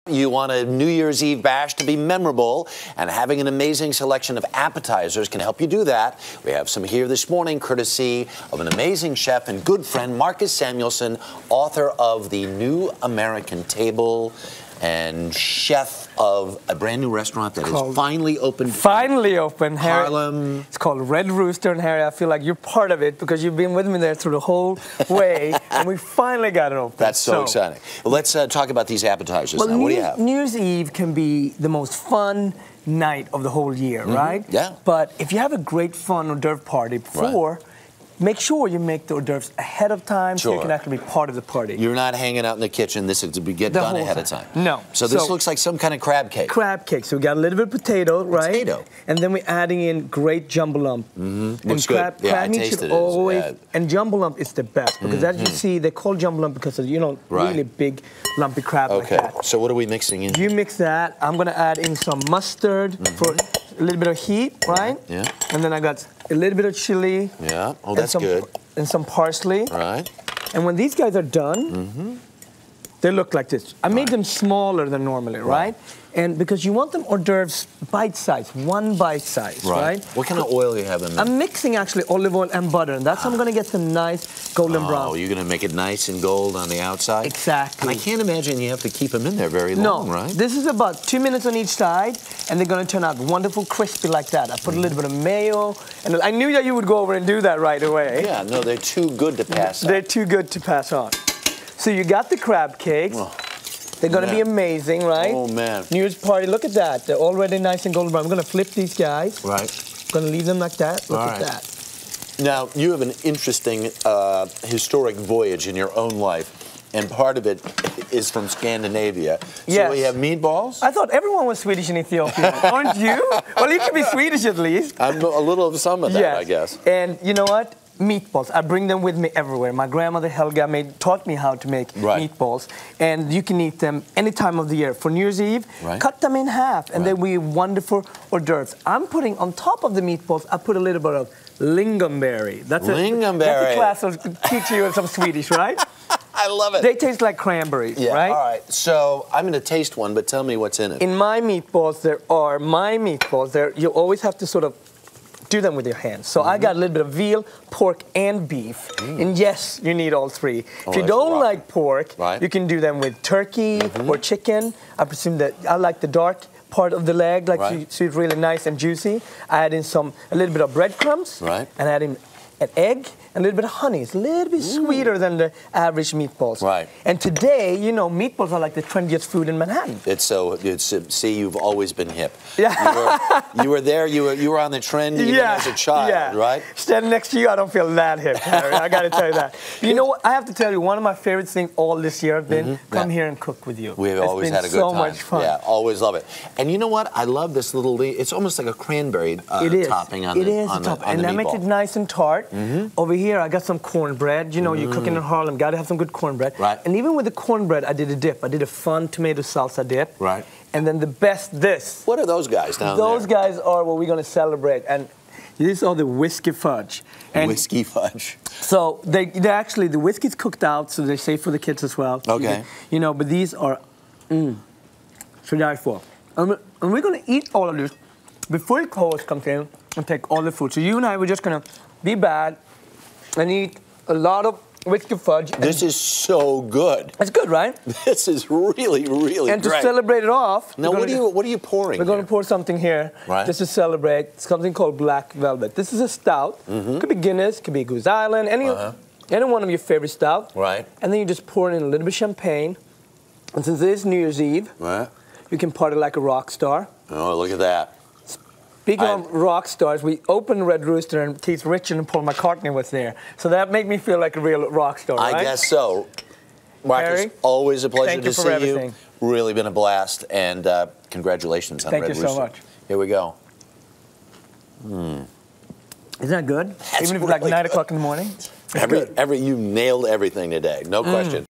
You want a New Year's Eve bash to be memorable, and having an amazing selection of appetizers can help you do that. We have some here this morning, courtesy of an amazing chef and good friend, Marcus Samuelsson, author of The New American Table and chef of a brand new restaurant that is finally open. Finally open, Harry. Harlem. It's called Red Rooster, and Harry, I feel like you're part of it because you've been with me there through the whole way, and we finally got it open. That's so exciting. Well, let's talk about these appetizers now. What do you have? New Year's Eve can be the most fun night of the whole year, right? Yeah. But if you have a great fun hors d'oeuvre party before, make sure you make the hors d'oeuvres ahead of time so you can actually be part of the party. You're not hanging out in the kitchen. This is to get done ahead of time. No. So this looks like some kind of crab cake. Crab cake. So we got a little bit of potato, right? Potato. And then we're adding in great jumbo lump. Looks good. Yeah, I tasted it. And jumbo lump is the best because as you see, they call jumbo lump because of, really big lumpy crab like that. So what are we mixing in? You mix that. I'm going to add in some mustard for a little bit of heat, right? Yeah. And then I got a little bit of chili. Yeah. Oh, that's good. And some parsley. Right. And when these guys are done, they look like this. I made them smaller than normally, right? And because you want them hors d'oeuvres bite size, one bite size, right? What kind of oil do you have in there? I'm mixing actually olive oil and butter, and that's how I'm going to get some nice golden brown. Oh, you're going to make it nice and gold on the outside? Exactly. And I can't imagine you have to keep them in there very long, right? This is about 2 minutes on each side, and they're going to turn out wonderful, crispy like that. I put a little bit of mayo, and I knew that you would go over and do that right away. Yeah, no, they're too good to pass on. They're too good to pass on. So you got the crab cakes. They're going to be amazing, right? Oh, man. New Year's party, look at that. They're already nice and golden brown. I'm going to flip these guys. Right. I'm going to leave them like that. Look at that. Now, you have an interesting historic voyage in your own life, and part of it is from Scandinavia. So we have meatballs? I thought everyone was Swedish in Ethiopia. Aren't you? Well, you can be Swedish at least. I'm a little of some of that, I guess. And you know what? Meatballs. I bring them with me everywhere. My grandmother Helga taught me how to make meatballs, and you can eat them any time of the year. For New Year's Eve, cut them in half, and they'll be wonderful hors d'oeuvres. I'm putting on top of the meatballs, I put a little bit of lingonberry. That's a class of teach you some Swedish, right? I love it. They taste like cranberries, right? All right. So I'm going to taste one, but tell me what's in it. In my meatballs, you always have to sort of do them with your hands. So I got a little bit of veal, pork, and beef. And yes, you need all three. If you don't like pork, you can do them with turkey or chicken. I presume that I like the dark part of the leg, so it's really nice and juicy. I add in a little bit of breadcrumbs, and add in an egg, and a little bit of honey. It's a little bit sweeter than the average meatballs. Right. And today, meatballs are like the trendiest food in Manhattan. See, you've always been hip. Yeah. You were there. You were on the trend even as a child, right? Standing next to you, I don't feel that hip, Harry. I got to tell you that. You know what? I have to tell you, one of my favorite things all this year have been come here and cook with you. We've always had a good time. It's been so much fun. Yeah, always love it. And you know what? I love this little. It's almost like a cranberry topping on the meatball. And that makes it nice and tart. Over here, I got some cornbread. You're cooking in Harlem, got to have some good cornbread. Right. And even with the cornbread, I did a dip. I did a fun tomato salsa dip. Right. And then the best, What are those guys down there? Those guys are what we're going to celebrate. And these are the whiskey fudge. Whiskey fudge. So they actually, the whiskey's cooked out, so they're safe for the kids as well. Okay. But these are, to die for. And we're going to eat all of this before the host comes in and take all the food. So you and I, we're just going to be bad and eat a lot of whiskey fudge. This is so good. It's good, right? This is really, really great. And to celebrate it off... Now, what are you pouring? We're going to pour something here just to celebrate something called Black Velvet. This is a stout. Could be Guinness, could be Goose Island, any one of your favorite stout. Right. And then you just pour in a little bit of champagne. And since it is New Year's Eve, you can party like a rock star. Oh, look at that. Speaking of rock stars, we opened Red Rooster and Keith Richards and Paul McCartney was there. So that made me feel like a real rock star, right? I guess so. Marcus, always a pleasure to see you. Really been a blast. And congratulations on Red Rooster. Thank you so much. Here we go. Isn't that good? Even if it's like 9 o'clock in the morning? You nailed everything today. No question.